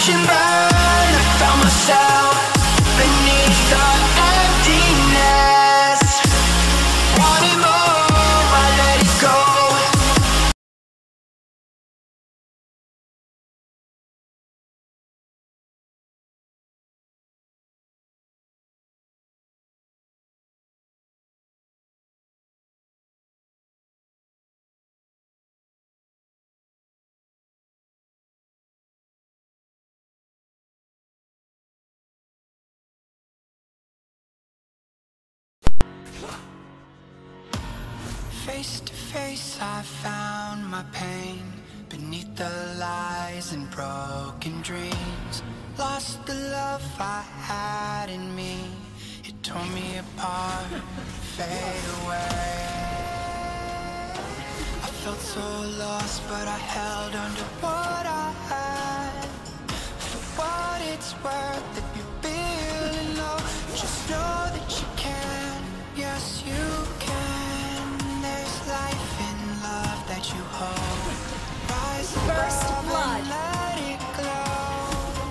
Crash and burn, I found myself beneath the emptiness. Wanting more, I let it go. Face to face, I found my pain beneath the lies and broken dreams. Lost the love I had in me. It tore me apart, fade away. I felt so lost, but I held on to what I had. For what it's worth, if you're feeling low, just know that you can. Yes, you can. Life in love that you hold. Rise above and let it glow.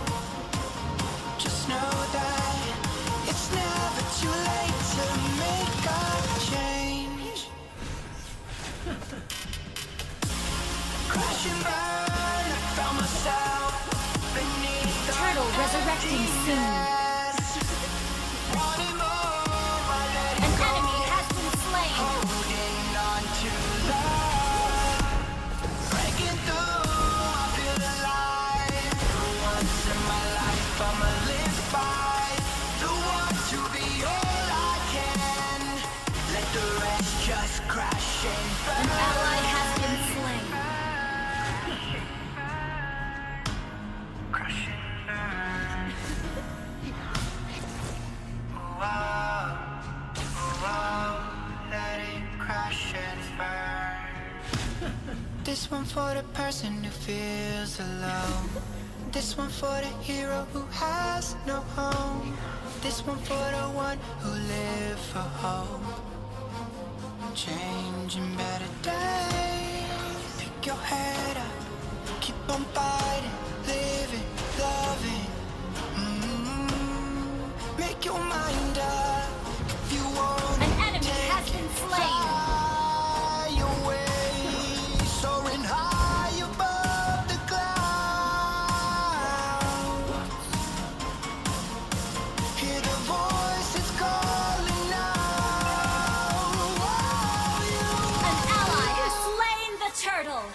Just know that it's never too late to make a change. Crash and burn, I found myself beneath the turtle resurrecting soon. Wanting more, I let it An go. enemy has been slain. Holding on to love, breaking through, I feel alive. For once in my life, I'ma live by the want to be all I can. Let the rest just crash and burn. An ally has been slain. Crash and burn. Wow, wow, let it crash and burn. This one for the person who feels alone. This one for the hero who has no home. This one for the one who live for hope. Changing better days. Pick your head up, keep on fighting, living, loving. Make your mind up if you want. An enemy has been slain. Fly away, soaring high above the clouds. Hear the voice, it's calling out. An ally has slain the turtle.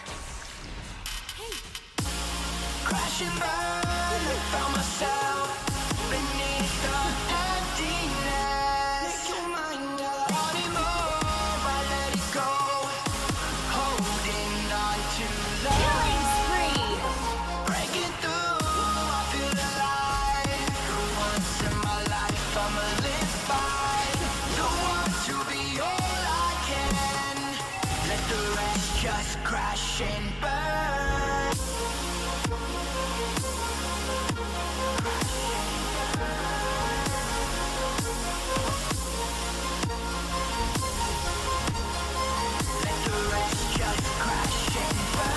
Crash and burn, I found myself beneath the emptiness. Make your mind up. Wanting more, I let it go. Holding on to Killing love. spree. Breaking through, I feel alive. For once in my life, I'ma live by the want to be all I can. Let the rest just crash and burn. Let the rest just crash and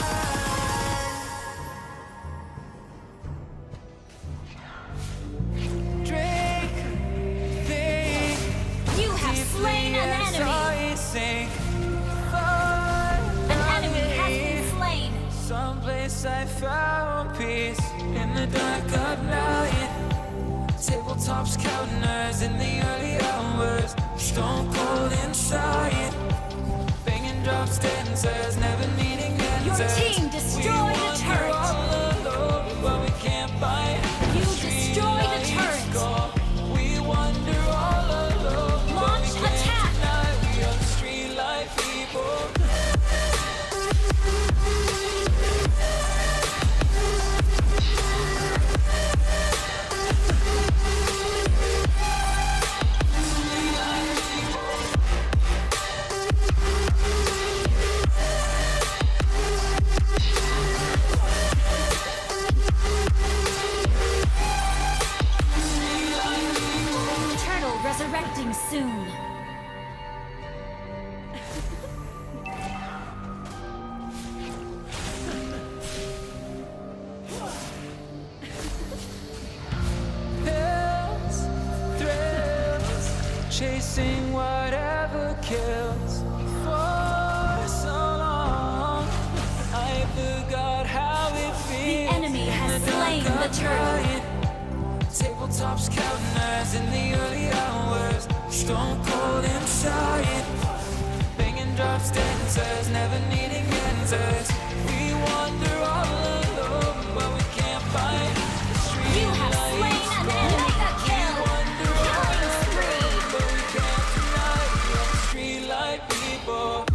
burn. Drink, think, You have slain an enemy. sink. An enemy has been slain. Someplace I found peace in the dark of night. Tabletops counting nerves in the early hours. Stone cold inside. Banging drop stanzas, never needing Your answers. team destroyed the turret. But we can't fight. You destroyed the turret. We wander all alone. Launch attack. We are the street life people. chasing whatever kills for so long. I forgot how it feels. The enemy has slain the turtle. Tabletops counting eyes in the early hours. Stone cold inside. Banging drops, dancers, never needing answers. We wander all alone, but we can't find the street. You have slain an enemy. Kill. Killing spree. But we can't deny the street light people.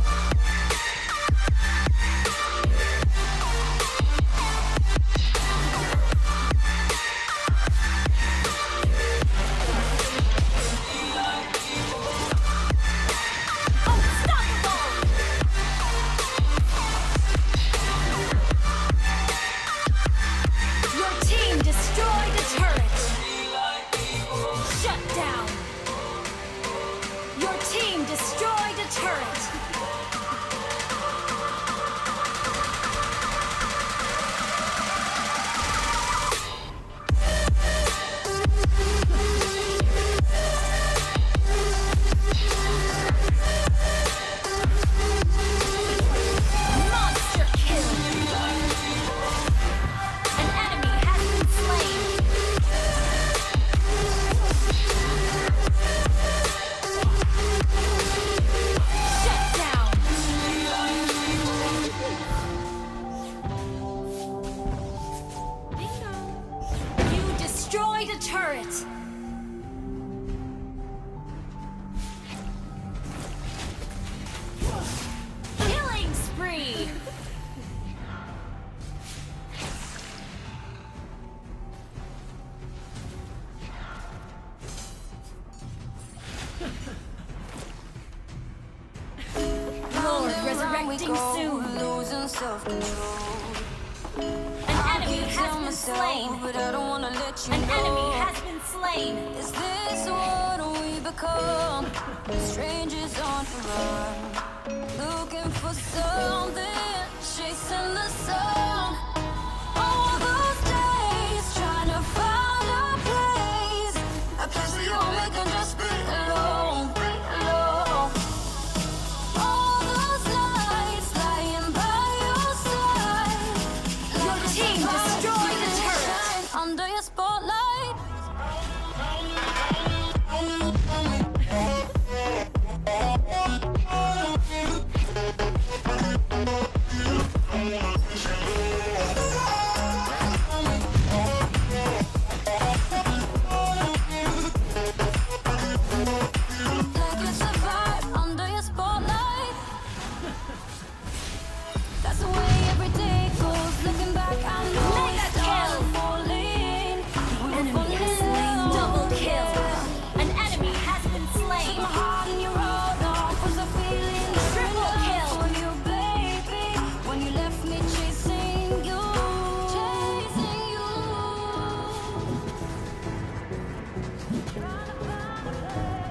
Destroyed a turret! Killing spree! Lord, resurrecting soon! Losing self-control. An enemy has been slain! But I don't wanna let you An know. enemy has been slain! Is this what we become? Strangers on the run, looking for something, chasing the sun. All those days trying to find a place where you we can just be alone, be alone. All those nights lying by your side. Your team destroyed the turret! Under your spotlight. Like it's a vibe under your spotlight. That's the way every day goes. Looking back, I know Mega it's all kill. falling. Enemy has slain. Double kill! An enemy has been slain! My heart in your road, now was a feeling. Triple kill. For you, baby. When you left me chasing you, chasing you. Trying to find a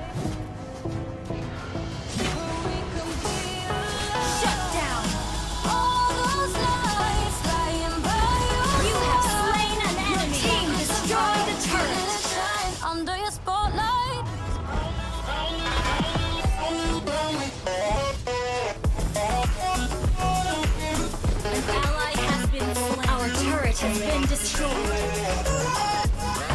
place where we can be alone. Shut down! All those nights lying by your You have side. slain an enemy! Your team destroyed the turret! Shine under your spotlight. An ally has been slain. Our turret has been destroyed.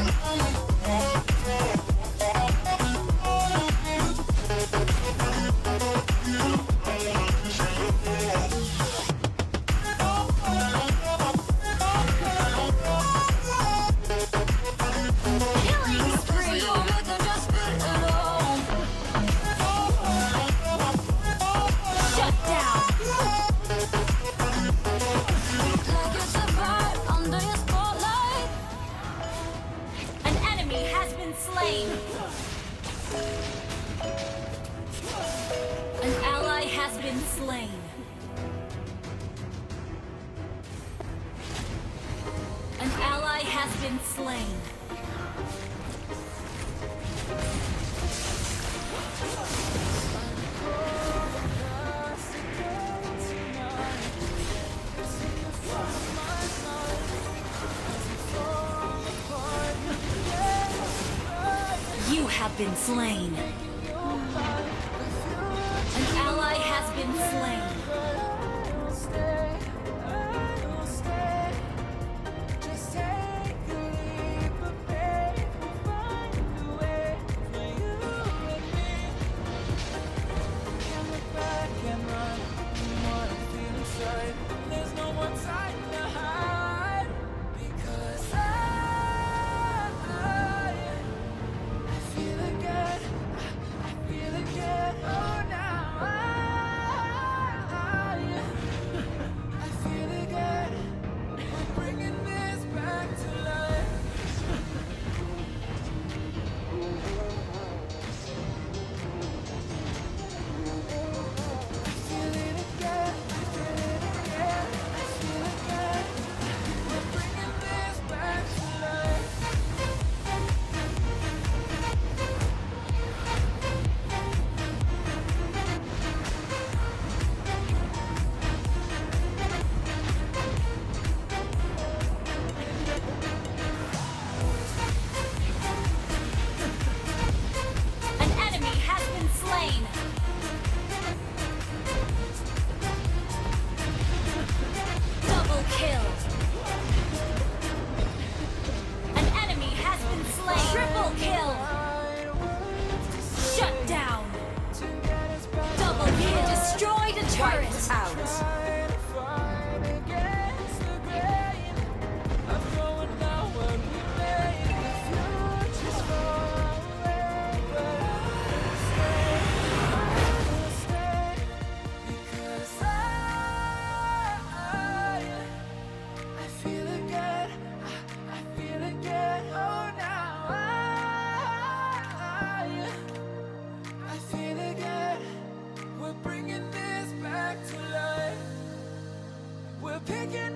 Killing spree! You we can just be alone. Shut down! Like it's a vibe under your spotlight. An enemy has been slain. An ally has been slain. An ally has been slain. You have been slain. picking